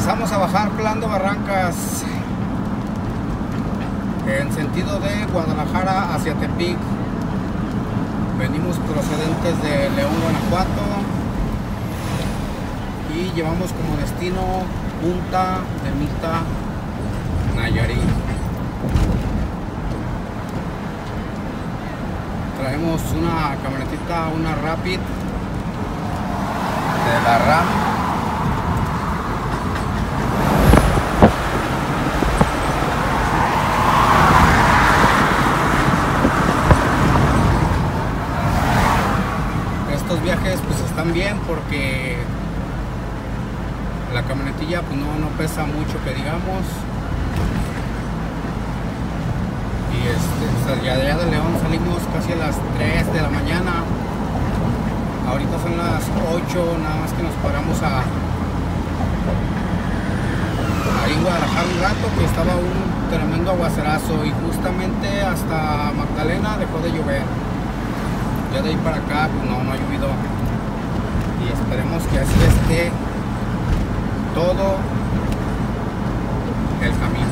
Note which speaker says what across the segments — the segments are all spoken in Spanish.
Speaker 1: Empezamos a bajar Plan de Barrancas en sentido de Guadalajara hacia Tepic. Venimos procedentes de León, Guanajuato, y llevamos como destino Punta de Mita, Nayarit. Traemos una camionetita, una Rapid de la RAM. Estos viajes pues están bien porque la camionetilla pues no pesa mucho, que digamos. Y ya de allá de León salimos casi a las 3 de la mañana. Ahorita son las 8, nada más que nos paramos ahí en Guadalajara un rato, que estaba un tremendo aguacerazo, y justamente hasta Magdalena dejó de llover. Ya de ahí para acá pues no ha llovido, y esperemos que así esté todo el camino.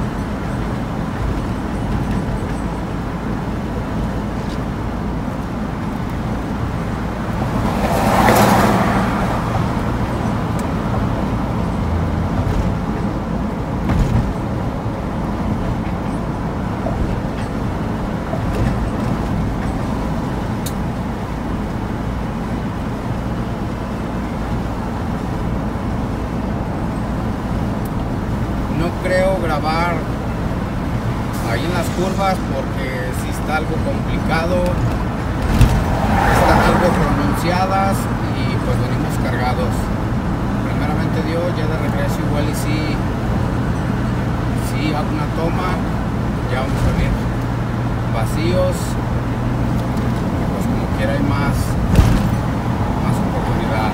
Speaker 1: Creo grabar ahí en las curvas porque si está algo complicado, están algo pronunciadas y pues venimos cargados. Primeramente Dios, ya de regreso igual y si hago una toma, ya vamos a salir vacíos, y pues como quiera hay más oportunidad.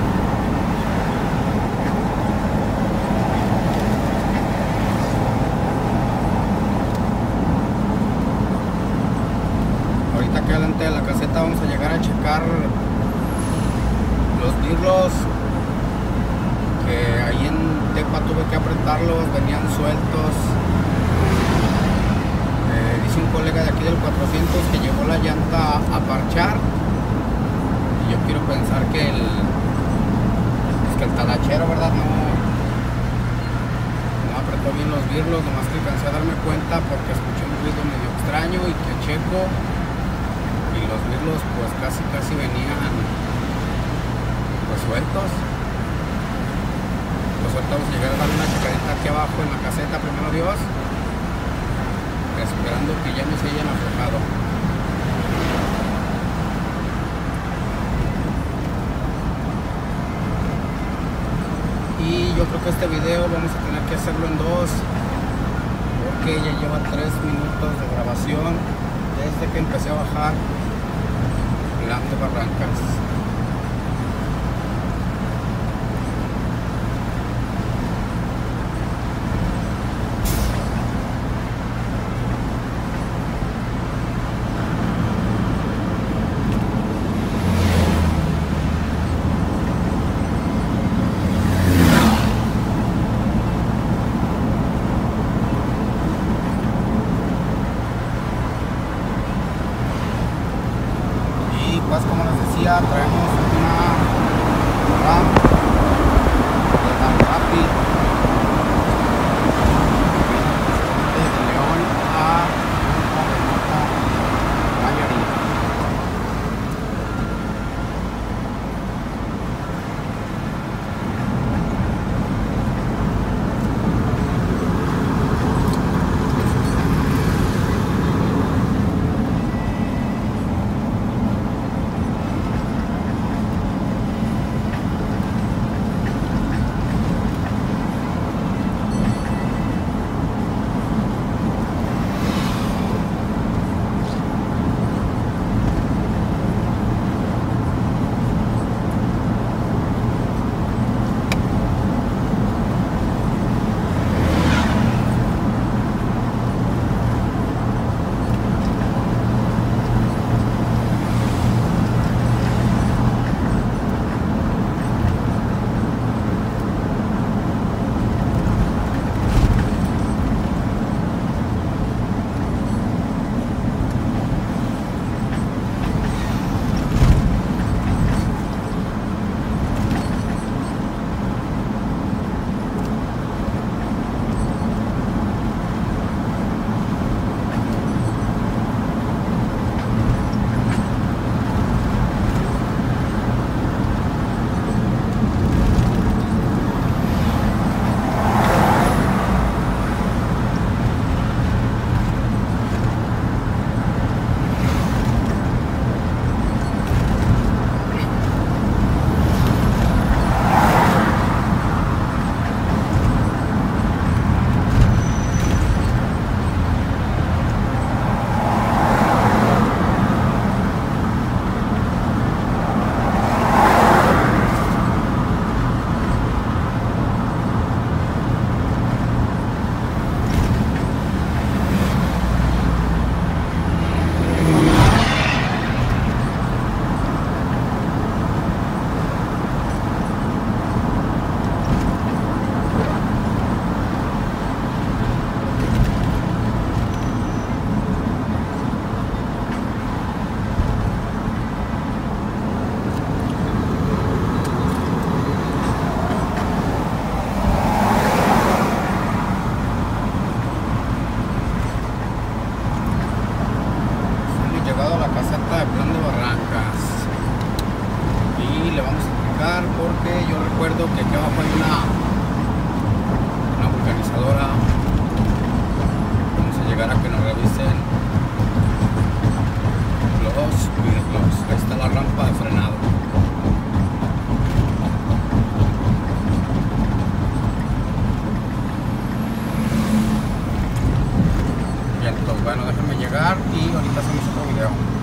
Speaker 1: Aquí adelante de la caseta vamos a llegar a checar los birlos, que ahí en Tepa tuve que apretarlos, venían sueltos. Dice un colega de aquí del 400 que llevó la llanta a parchar, y yo quiero pensar que el talachero, ¿verdad? No apretó bien los birlos, nomás que alcancé a darme cuenta porque escuché un ruido medio extraño y que checo. Y los birlos pues casi venían pues sueltos. Pues ahorita vamos a llegar a dar una checadita aquí abajo en la caseta, primero Dios, esperando que ya no se hayan aflojado. Y yo creo que este video vamos a tener que hacerlo en dos, porque ya lleva 3 minutos de grabación desde que empecé a bajar Plan de Barrancas. Pues como les decía, traemos porque yo recuerdo que aquí abajo hay una vulcanizadora. Vamos a llegar a que nos revisen ahí está la rampa de frenado. Bien, entonces bueno, déjenme llegar y ahorita hacemos otro video.